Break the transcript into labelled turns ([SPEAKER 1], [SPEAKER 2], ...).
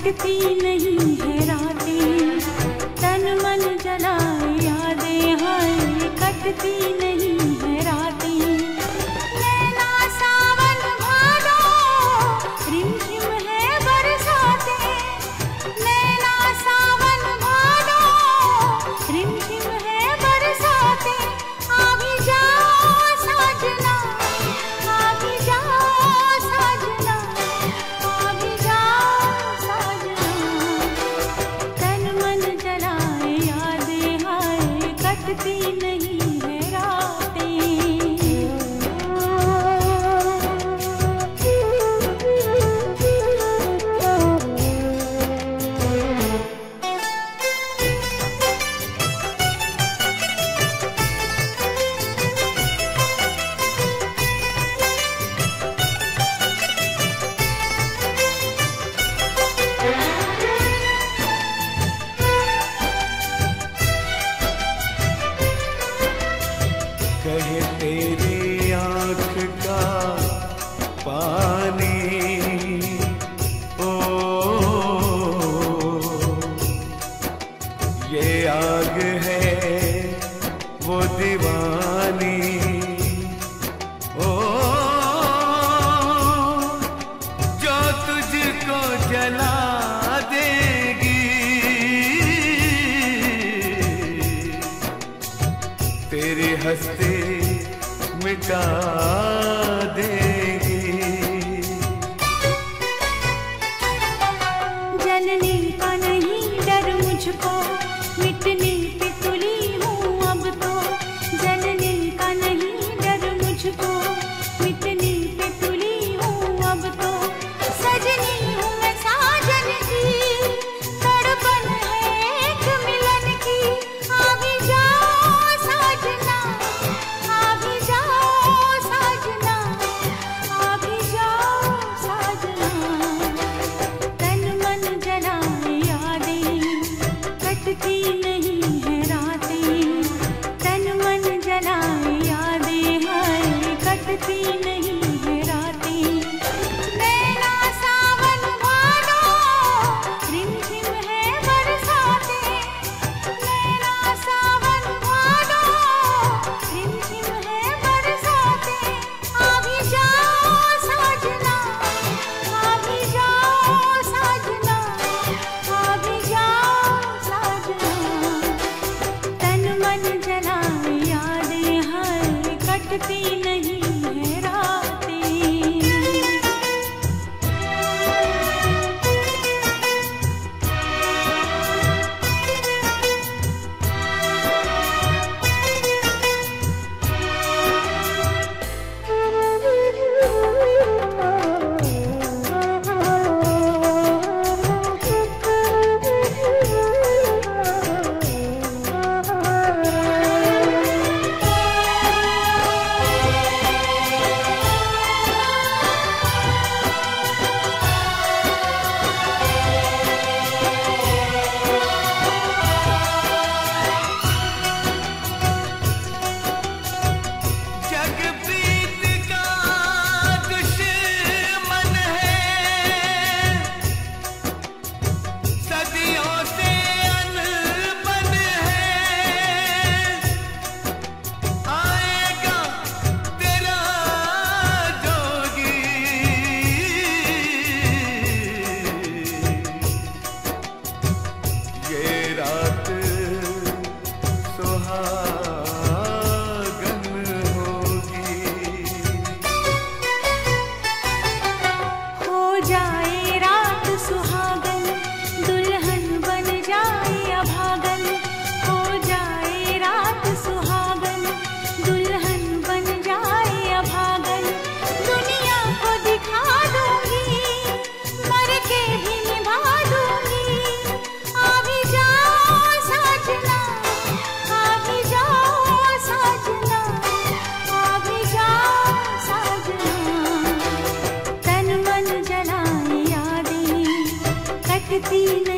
[SPEAKER 1] कटती नहीं है रातें, तन मन जलाए यादें, हाय कटती नहीं है रातें। नैना सावन भादो, रिमझिम है बरसातें, नैना सावन भादो, रिमझिम है बरसातें। आ भी जाओ साजना, आ भी जाओ साजना, आ भी जाओ साजना। तन मन जलाए यादें, हाय कटती नहीं है रातें।
[SPEAKER 2] कहे तेरी आँख का पानी, ओ ये आग है वो दीवानी, ओ जो तुझको जला देगी। तेरी हस्ती मिटा देगी।
[SPEAKER 1] जलने का नहीं डर मुझको, मिटने पे तुली हूँ अब तो। जलने का नहीं डर मुझको, मिटने पे तुली हूँ अब तो। सजनी हूँ मैं साजन की, तड़पन है एक मिलन की। आ भी जाओ साजना, आ भी जाओ साजना, आ भी जाओ साजना। तन मन जलाए यादें, कटती नहीं है रातें, तन मन जलाए यादें, हाय कटती नहीं है रातें। नैना सावन भादो, रिमझिम है बरसातें, नैना सावन भादो, रिमझिम है बरसातें। आ भी जाओ साजना, आ भी जाओ साजना, आ भी जाओ साजना। तन मन जलाए यादें, हाय कटती नहीं है रातें।
[SPEAKER 2] जगप्रीत का दुश्मन है, सदियों से अनबन है। आएगा तेरा जोगी, ये रात सुहागन होगी।
[SPEAKER 1] हो जाए रात सुहागन, दुल्हन बन जाए अभागन। हो जाए रात सुहागन, दुल्हन बन जाए अभागन। दुनिया को दिखा दूंगी, मर के भी निभा दूंगी। आ भी जाओ साजना, आ भी जाओ साजना, आ भी जाओ साजना। तन मन जलाए यादें, कटती